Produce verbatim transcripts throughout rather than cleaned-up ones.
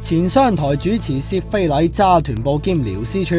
前商台主持薛非禮揸團報兼撩私處。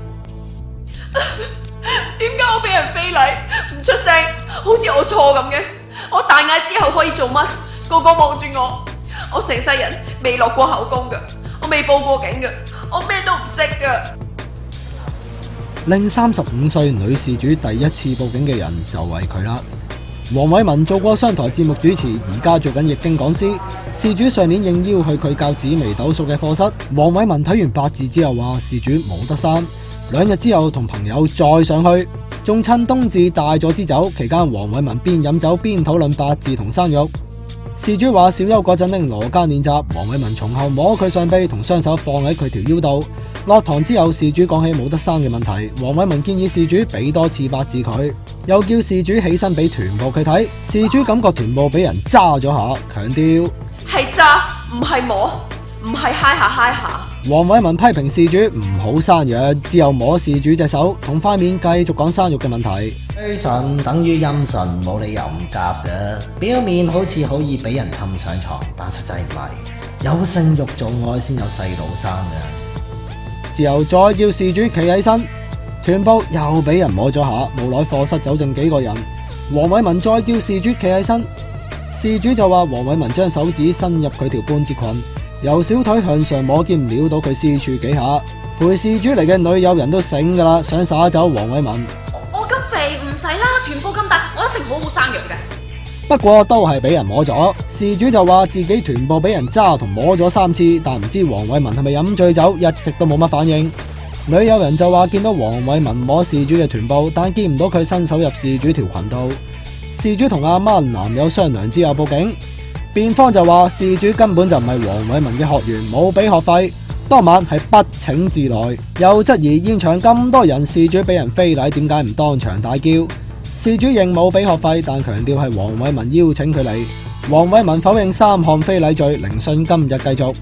點解我俾人非禮唔出聲，好似我錯咁嘅？我大嗌之後可以做乜？個個望住我，我成世人未落過口供㗎，我未報過警㗎，我咩都唔識㗎。 令三十五歲女事主第一次報警嘅人就係佢啦。黃偉文做過商台節目主持，而家做緊易經講師。事主上年應邀去佢教紫微斗數嘅課室，黃偉文睇完八字之後話事主冇得生。兩日之後同朋友再上去，仲趁冬至帶咗支酒。期間黃偉文邊飲酒邊討論八字同生育。事主話小休嗰陣拎羅庚練習，黃偉文從後摸佢上臂，同雙手放喺佢條腰度。落堂之後，事主講起冇得生嘅問題，黃偉文建議事主俾多次八字佢，又叫事主起身俾臀部佢睇。事主感覺臀部俾人揸咗下，強調係揸唔係摸，唔係嗨下嗨下。 黃偉文批評事主唔好生養，之後摸事主隻手同塊面，繼續講生育嘅問題。 虛神等於陰神，冇理由唔夾嘅。表面好似好易俾人氹上床，但實際唔係，有性慾做愛先有細路生嘅。 之後再叫事主企起身，臀部又俾人摸咗下，無奈課室走剩幾個人。黃偉文再叫事主企起身，事主就話黃偉文將手指伸入佢條半截裙，由小腿向上摸兼撩到佢私處幾下。陪事主嚟嘅女友人都醒噶啦，想耍走黃偉文。 我我咁肥唔使啦，臀部咁大，我一定好好生養嘅。 不過都係俾人摸咗，事主就話自己臀部俾人揸同摸咗三次，但唔知黃偉文係咪飲醉酒，一直都冇乜反應。女友人就話見到黃偉文摸事主嘅臀部，但見唔到佢伸手入事主條裙度。事主同阿媽男友商量之後報警，辯方就話事主根本就唔係黃偉文嘅學員，冇俾學費，當晚係不請自來，又質疑現場咁多人，事主俾人非禮，點解唔當場大叫？事主認冇俾學費，但強調係黃偉文邀請佢嚟。黃偉文否認三項非禮罪，聆訊今日繼續。